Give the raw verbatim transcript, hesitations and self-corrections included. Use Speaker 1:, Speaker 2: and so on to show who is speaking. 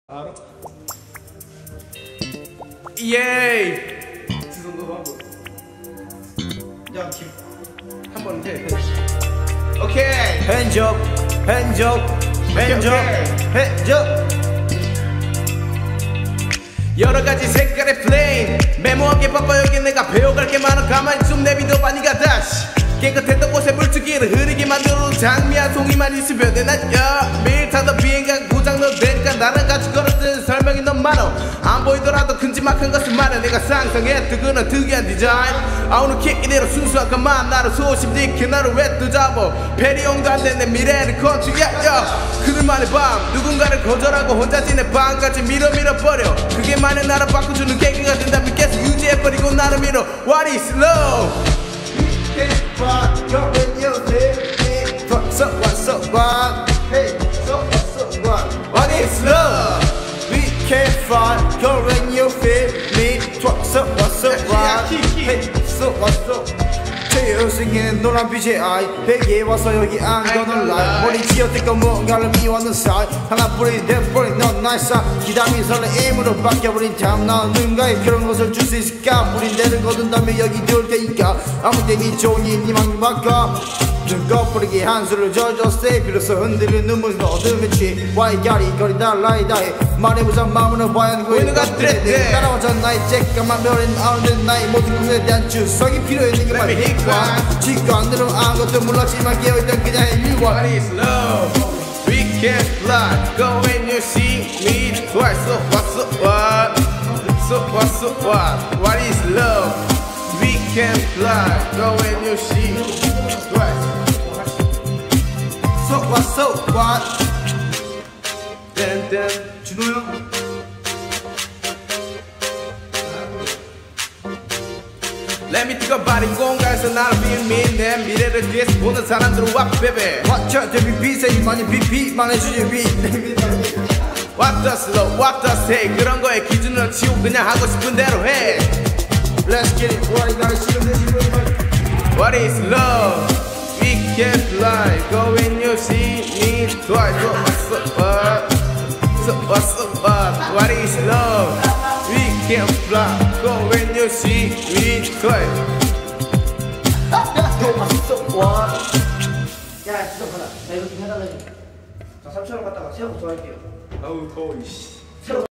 Speaker 1: 알아? 예. 지성도 한번. 야, 김. 한번 해. 오케이.
Speaker 2: Hands up, hands up, hands up, hands up.
Speaker 1: 여러 가지 색깔의 플레인 메모하게 바빠 여기 내가 배워갈 게 많아 가만히 좀 내비둬 바니가 다시 깨끗했던 곳에 물줄기를 흐르게 만들어 장미한 송이만 있으면 돼. 난 야, 매일 타던 비행기가 고장도 되니까 나랑 같이 걸었던 설명이 너무 많아. 안 보이더라도 큼지막한 것을 말해. 내가 상상했던 그런 특이한 디자인 아 오늘 킥 이대로 순수한 것만 나를 소심지게 나를 왜 또 잡아. 페리용도 안 된 내 미래를 컨트롤 yeah, 그들만의 밤 누군가를 거절하고 혼자 지내 밤까지 밀어 밀어버려. 그게 만약 나를 바꿔주는 계기가 된다면 계속 유지해버리고 나를 밀어. What is love?
Speaker 2: You're in your day. What's up, what's up, what? Hey, so what's up, what?
Speaker 1: What is love?
Speaker 2: We can't fight. You're in your feel me. What's up, what's up, what? Hey, so what's up? 태우승에는 노란 빛의 아이 베개에 와서 여기 앉아놓은 라이 머리 쥐어뜯고 뭔가를 미워하는 사이 하나뿐이 돼버린 넌 나의 사 기담이 설레임으로 바뀌어버린 탐 난 누군가의 그런 것을 줄 수 있을까 우린 내를 거둔 다음에 여기 들어올 테니까 아무 때니 좋으니 니만 바꿔 눈 꺼버리게 한수를 젖었어 비로소 흔들리는 눈물은 어둠에 취해 와이가리 거리다 라이다해 말해보자 마음은 화연
Speaker 1: 보이는 것들에 대해
Speaker 2: 따라와줘 나의 쬐까만 별인 아우는 나의 모든 것에 대한 주석이 필요해 내게 말해 지가 안 들어 아무것도 몰랐지만 깨어있던 그녀의 일과
Speaker 1: What is love? We can fly Go when you see me twice So what's up what? So what's up what? What is love? We can fly Go when you see me twice
Speaker 2: So what's up what?
Speaker 1: 땡땡
Speaker 2: 준호 형
Speaker 1: Let me think about it 공간에서 나를 비밀 내 미래를 뒤에서 보는 사람들은 와 baby
Speaker 2: 맞춰 대비 비세이 많이 비비만 해주지 위
Speaker 1: What does love? What does hate? 그런 거에 기준을 치우고 그냥 하고 싶은 대로 해
Speaker 2: Let's get it what 나를 지금 내 지금
Speaker 1: What is love? We can fly Go when you see me twice So what's up what? So what's up what? What is love? We can fly Go when you see me twice
Speaker 2: So what's up what? 야 지금 가라 나 이거 좀 해달라고 자 삼촌을 갖다가 새우부터 할게요
Speaker 1: 아우 더워 이씨